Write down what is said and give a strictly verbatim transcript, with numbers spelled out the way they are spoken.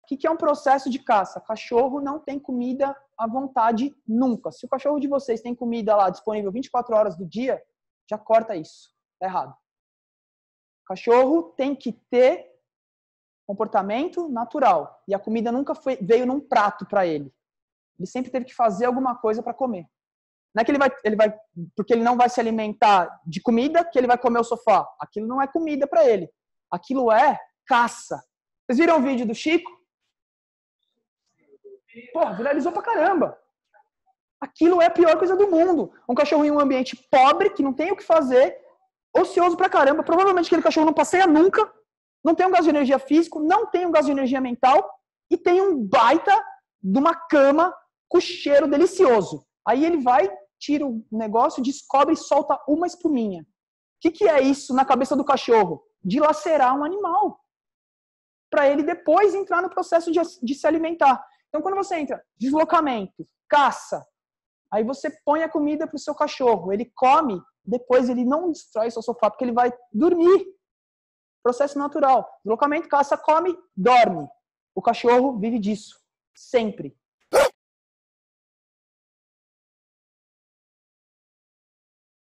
que, que é um processo de caça? Cachorro não tem comida à vontade nunca. Se o cachorro de vocês tem comida lá disponível vinte e quatro horas do dia, já corta isso. Tá errado. Cachorro tem que ter comportamento natural. E a comida nunca foi, veio num prato para ele. Ele sempre teve que fazer alguma coisa para comer. Não é que ele vai, ele vai, porque ele não vai se alimentar de comida, que ele vai comer o sofá. Aquilo não é comida para ele. Aquilo é caça. Vocês viram o vídeo do Chico? Porra, viralizou pra caramba. Aquilo é a pior coisa do mundo. Um cachorro em um ambiente pobre, que não tem o que fazer, ocioso pra caramba. Provavelmente aquele cachorro não passeia nunca, não tem um gasto de energia físico, não tem um gasto de energia mental e tem um baita de uma cama com cheiro delicioso. Aí ele vai, tira o negócio, descobre e solta uma espuminha. O que, que é isso na cabeça do cachorro? Dilacerar um animal. Para ele depois entrar no processo de, de se alimentar. Então, quando você entra, deslocamento, caça, aí você põe a comida para o seu cachorro. Ele come, depois ele não destrói seu sofá, porque ele vai dormir. Processo natural. Deslocamento, caça, come, dorme. O cachorro vive disso. Sempre.